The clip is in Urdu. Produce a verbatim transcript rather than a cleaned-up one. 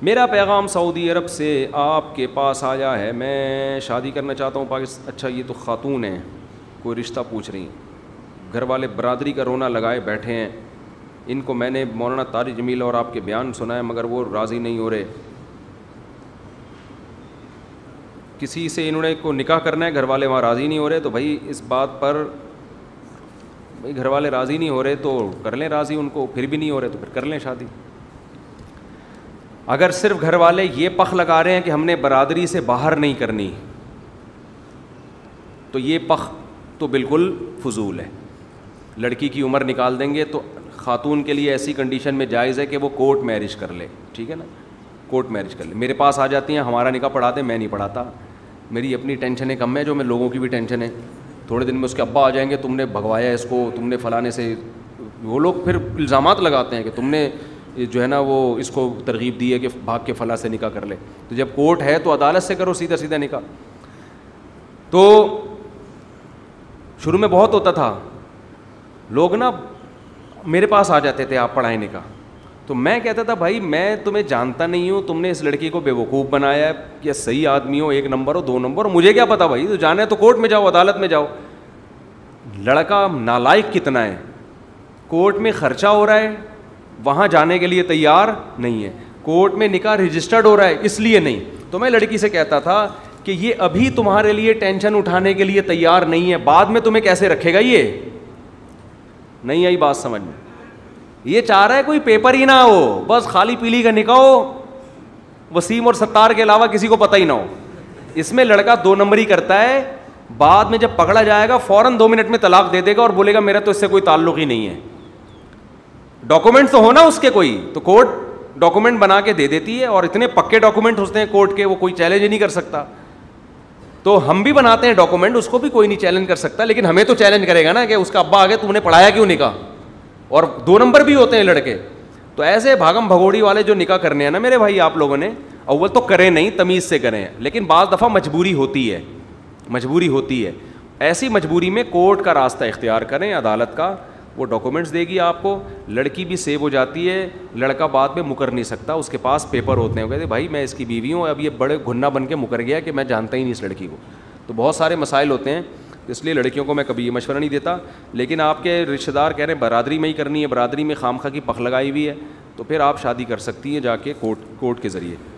میرا پیغام سعودی عرب سے آپ کے پاس آیا ہے, میں شادی کرنا چاہتا ہوں پاکستان. اچھا یہ تو خاتون ہیں, کوئی رشتہ پوچھ رہی ہیں, گھر والے برادری کا رونا لگائے بیٹھے ہیں, ان کو میں نے مولانا طارق جمیل اور آپ کے بیان سنا ہے مگر وہ راضی نہیں ہو رہے. کسی سے انہوں نے کو نکاح کرنا ہے, گھر والے وہاں راضی نہیں ہو رہے, تو بھائی اس بات پر بھائی گھر والے راضی نہیں ہو رہے تو کر لیں راضی ان کو, پھر بھی نہیں ہو رہے تو پھر کر لیں شادی. اگر صرف گھر والے یہ پخ لگا رہے ہیں کہ ہم نے برادری سے باہر نہیں کرنی, تو یہ پخ تو بالکل فضول ہے. لڑکی کی عمر نکال دیں گے تو خاتون کے لیے ایسی کنڈیشن میں جائز ہے کہ وہ کورٹ میرج کر لے, ٹھیک ہے نا, کورٹ میرج کر لے. میرے پاس آ جاتی ہیں, ہمارا نکاح پڑھا دیں, میں نہیں پڑھاتا, میری اپنی ٹینشنیں کم ہیں جو میں لوگوں کی بھی ٹینشن ہے. تھوڑے دن میں اس کے ابا آ جائیں گے, تم نے بھگوایا اس کو, تم نے فلانے سے, وہ لوگ پھر الزامات لگاتے ہیں کہ تم نے جو ہے نا وہ اس کو ترغیب دی ہے کہ بھاگ کے فلاں سے نکاح کر لے. تو جب کورٹ ہے تو عدالت سے کرو سیدھا سیدھا نکاح. تو شروع میں بہت ہوتا تھا, لوگ نا میرے پاس آ جاتے تھے آپ پڑھائیں نکاح, تو میں کہتا تھا بھائی میں تمہیں جانتا نہیں ہوں, تم نے اس لڑکی کو بیوقوف بنایا ہے, یا صحیح آدمی ہو, ایک نمبر ہو, دو نمبر ہو, مجھے کیا پتا بھائی, تو جانا ہے تو کورٹ میں جاؤ, عدالت میں جاؤ. لڑکا نالائق کتنا ہے, کورٹ میں خرچہ ہو رہا ہے, وہاں جانے کے لیے تیار نہیں ہے, کورٹ میں نکاح رجسٹرڈ ہو رہا ہے اس لیے نہیں. تو میں لڑکی سے کہتا تھا کہ یہ ابھی تمہارے لیے ٹینشن اٹھانے کے لیے تیار نہیں ہے, بعد میں تمہیں کیسے رکھے گا. یہ نہیں آئی بات سمجھ میں, یہ چاہ رہا ہے کوئی پیپر ہی نہ ہو, بس خالی پیلی کا نکاح ہو, وسیم اور ستار کے علاوہ کسی کو پتہ ہی نہ ہو. اس میں لڑکا دو نمبری کرتا ہے, بعد میں جب پکڑا جائے گا فوراً دو منٹ میں طلاق دے دے گا اور بولے گا میرا تو اس سے کوئی تعلق ہی نہیں ہے. ڈاکومنٹ تو ہونا اس کے کوئی, تو کورٹ ڈاکومنٹ بنا کے دے دیتی ہے, اور اتنے پکے ڈاکومنٹ ہوتے ہیں کورٹ کے, وہ کوئی چیلنج ہی نہیں کر سکتا. تو ہم بھی بناتے ہیں ڈاکومنٹ, اس کو بھی کوئی نہیں چیلنج کر سکتا, لیکن ہمیں تو چیلنج کرے گا نا کہ اس کا ابا آگے تم نے پڑھایا کیوں نکاح, اور دو نمبر بھی ہوتے ہیں لڑکے. تو ایسے بھاگم بھگوڑی والے جو نکاح کرنے ہیں نا میرے بھائی, آپ لوگوں نے اول تو کریں نہیں, تمیز سے کریں, لیکن بعض دفعہ مجبوری ہوتی ہے, مجبوری ہوتی ہے. ایسی مجبوری میں کورٹ کا راستہ اختیار کریں, عدالت کا, وہ ڈاکومنٹس دے گی آپ کو, لڑکی بھی سیو ہو جاتی ہے, لڑکا بعد میں مکر نہیں سکتا, اس کے پاس پیپر ہوتے ہیں, وہ کہتے ہیں بھائی میں اس کی بیوی ہوں, اب یہ بڑے گھنا بن کے مکر گیا کہ میں جانتا ہی نہیں اس لڑکی کو. تو بہت سارے مسائل ہوتے ہیں, اس لیے لڑکیوں کو میں کبھی یہ مشورہ نہیں دیتا. لیکن آپ کے رشتہ دار کہہ رہے ہیں برادری میں ہی کرنی ہے, برادری میں خام خواہ کی پخ لگائی ہوئی ہے, تو پھر آپ شادی کر سکتی ہیں جا کے کورٹ کورٹ کے ذریعے.